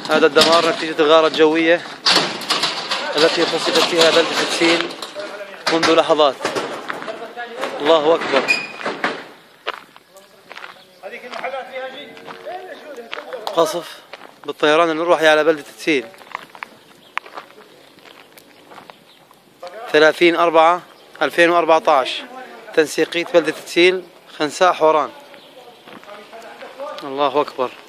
هذا الدمار نتيجة الغارة الجوية التي قصفت فيها بلدة تسيل منذ لحظات. الله أكبر. قصف بالطيران المروحي على بلدة تسيل 30/4/2014. تنسيقية بلدة تسيل خنساء حوران. الله أكبر.